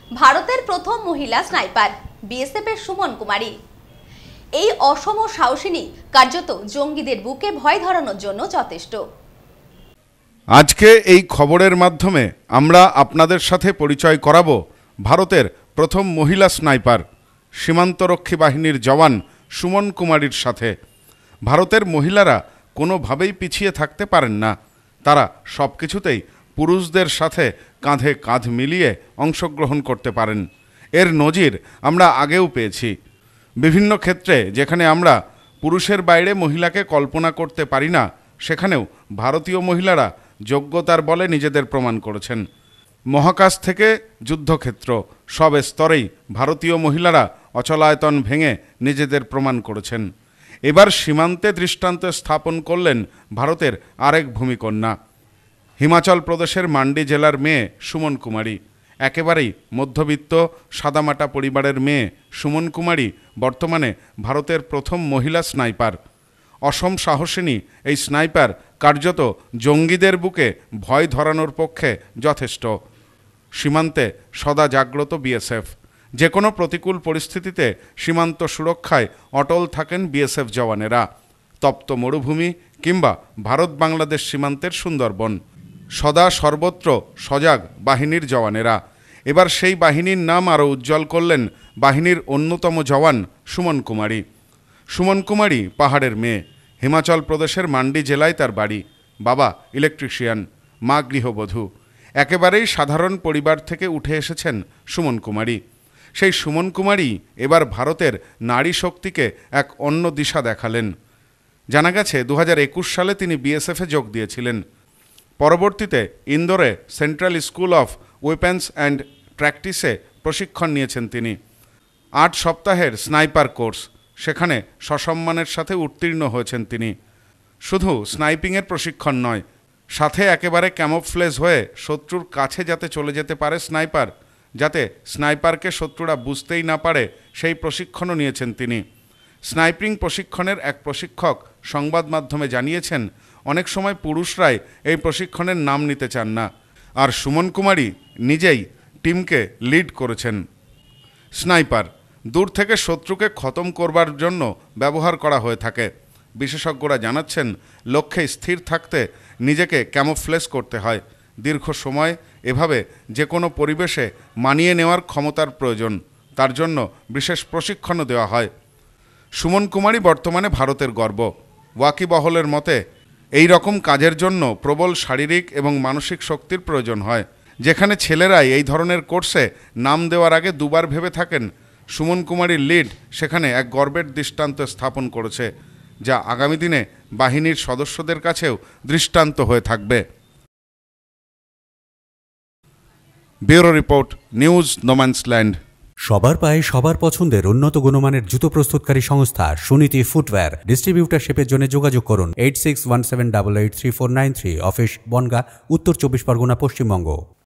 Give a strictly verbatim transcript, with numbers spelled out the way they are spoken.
ভারতের প্রথম মহিলা স্নাইপার বিএসএফ এর সুমন কুমারী। এই অসম সাহসিনী কার্যত জঙ্গিদের বুকে ভয় ধরানোর জন্য যথেষ্ট। আজকে এই খবরের মাধ্যমে আমরা আপনাদের সাথে পরিচয় করাবো ভারতের প্রথম মহিলা স্নাইপার সীমান্তরক্ষী বাহিনীর জওয়ান সুমন কুমারীর সাথে। ভারতের মহিলারা কোনোভাবেই পিছিয়ে থাকতে পারেন না। তারা সব কিছুতেই পুরুষদের সাথে কাঁধে কাঁধ মিলিয়ে অংশগ্রহণ করতে পারেন। এর নজির আমরা আগেও পেয়েছি। বিভিন্ন ক্ষেত্রে যেখানে আমরা পুরুষের বাইরে মহিলাকে কল্পনা করতে পারি না, সেখানেও ভারতীয় মহিলারা যোগ্যতার বলে নিজেদের প্রমাণ করেছেন। মহাকাশ থেকে যুদ্ধক্ষেত্র সব স্তরেই ভারতীয় মহিলারা অচলায়তন ভেঙে নিজেদের প্রমাণ করেছেন। এবার সীমান্তে দৃষ্টান্ত স্থাপন করলেন ভারতের আরেক ভূমিকন্যা, হিমাচল প্রদেশের মান্ডি জেলার মেয়ে সুমন কুমারী। একেবারেই মধ্যবিত্ত সাদামাটা পরিবারের মেয়ে সুমন কুমারী বর্তমানে ভারতের প্রথম মহিলা স্নাইপার। অসম সাহসিনী এই স্নাইপার কার্যত জঙ্গিদের বুকে ভয় ধরানোর পক্ষে যথেষ্ট। সীমান্তে সদা জাগ্রত বিএসএফ। যে কোনো প্রতিকূল পরিস্থিতিতে সীমান্ত সুরক্ষায় অটল থাকেন বিএসএফ জওয়ানেরা। তপ্ত মরুভূমি কিংবা ভারত বাংলাদেশ সীমান্তের সুন্দরবন, সদা সর্বত্র সজাগ বাহিনীর জওয়ানেরা। এবার সেই বাহিনীর নাম আরও উজ্জ্বল করলেন বাহিনীর অন্যতম জওয়ান সুমন কুমারী। সুমন কুমারী পাহাড়ের মেয়ে। হিমাচল প্রদেশের মান্ডি জেলায় তার বাড়ি। বাবা ইলেকট্রিশিয়ান, মা গৃহবধূ। একেবারেই সাধারণ পরিবার থেকে উঠে এসেছেন সুমন কুমারী। সেই সুমন কুমারী এবার ভারতের নারী শক্তিকে এক অন্য দিশা দেখালেন। জানা গেছে দু হাজার একুশ সালে তিনি বিএসএফে যোগ দিয়েছিলেন। পরবর্তীতে ইন্দোরে central school of weapons and প্র্যাকটিসে প্রশিক্ষণ নিয়েছেন তিনি। আট সপ্তাহের স্নাইপার কোর্স, সেখানে সসম্মানের সাথে উত্তীর্ণ হয়েছেন তিনি। শুধু স্নাইপিংয়ের প্রশিক্ষণ নয়, সাথে একেবারে ক্যামোফ্লেজ হয়ে শত্রুর কাছে যাতে চলে যেতে পারে স্নাইপার, যাতে স্নাইপারকে শত্রুরা বুঝতেই না পারে, সেই প্রশিক্ষণও নিয়েছেন তিনি। স্নাইপিং প্রশিক্ষণের এক প্রশিক্ষক সংবাদ মাধ্যমে জানিয়েছেন, অনেক সময় পুরুষরাই এই প্রশিক্ষণের নাম নিতে চান না, আর সুমন কুমারী নিজেই টিমকে লিড করেছেন। স্নাইপার দূর থেকে শত্রুকে খতম করবার জন্য ব্যবহার করা হয়ে থাকে। বিশেষজ্ঞরা জানাচ্ছেন, লক্ষ্যে স্থির থাকতে নিজেকে ক্যামোফ্লেজ করতে হয়। দীর্ঘ সময় এভাবে যে কোনো পরিবেশে মানিয়ে নেওয়ার ক্ষমতার প্রয়োজন। তার জন্য বিশেষ প্রশিক্ষণও দেওয়া হয়। সুমন কুমারী বর্তমানে ভারতের গর্ব। ওয়াকিবহলের মতে এই রকম কাজের জন্য প্রবল শারীরিক এবং মানসিক শক্তির প্রয়োজন হয়। যেখানে ছেলেরাই এই ধরনের কোর্সে নাম দেওয়ার আগে দুবার ভেবে থাকেন, সুমন কুমারীর লিড সেখানে এক গর্বের দৃষ্টান্ত স্থাপন করেছে, যা আগামী দিনে বাহিনীর সদস্যদের কাছেও দৃষ্টান্ত হয়ে থাকবে। Bureau report, news no man's land. সবার পায়ে সবার পছন্দের উন্নত গুণমানের জুতো প্রস্তুতকারী সংস্থা সুনীতি ফুটওয়্যার। ডিস্ট্রিবিউটারশিপের জন্য যোগাযোগ করুন eight six one seven double eight three four nine three. Office Bongaon, উত্তর চব্বিশ পরগনা, পশ্চিমবঙ্গ।